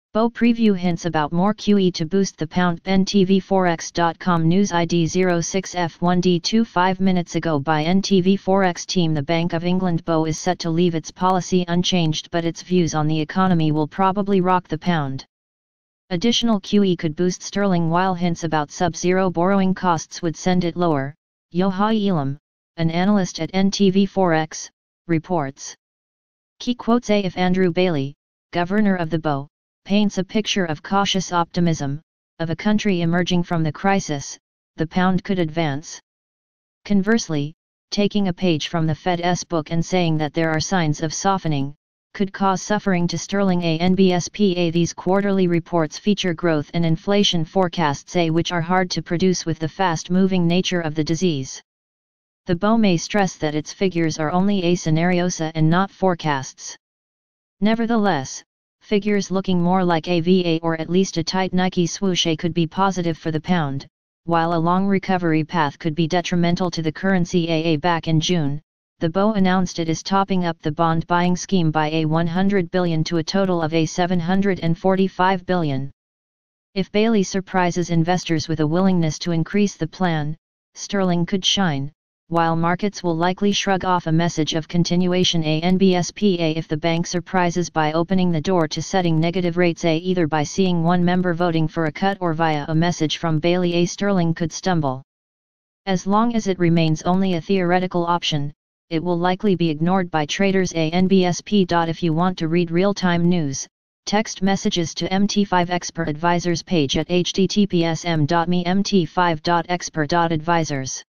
Bo preview hints about more QE to boost the pound. NTV4X.com News ID 06F1D2 5 minutes ago by NTV4X team. The Bank of England BO is set to leave its policy unchanged, but its views on the economy will probably rock the pound. Additional QE could boost sterling, while hints about sub-zero borrowing costs would send it lower, Yohai Elam, an analyst at NTV4X, reports. Key quotes: if Andrew Bailey, governor of the BO, paints a picture of cautious optimism, of a country emerging from the crisis, the pound could advance. Conversely, taking a page from the Fed's book and saying that there are signs of softening, could cause suffering to sterling ANBSPA. These quarterly reports feature growth and inflation forecasts, which are hard to produce with the fast-moving nature of the disease. The BO may stress that its figures are only a scenarios and not forecasts. Nevertheless, figures looking more like a VA or at least a tight Nike swoosh could be positive for the pound, while a long recovery path could be detrimental to the currency. Back in June, the BO announced it is topping up the bond buying scheme by a 100 billion to a total of a 745 billion. If Bailey surprises investors with a willingness to increase the plan, sterling could shine, while markets will likely shrug off a message of continuation. ANBSPA if the bank surprises by opening the door to setting negative rates, either by seeing one member voting for a cut or via a message from Bailey, sterling could stumble. As long as it remains only a theoretical option, it will likely be ignored by traders. ANBSP. If you want to read real-time news, text messages to MT5 Expert Advisors page at https://m.me/mt5.expert.advisors.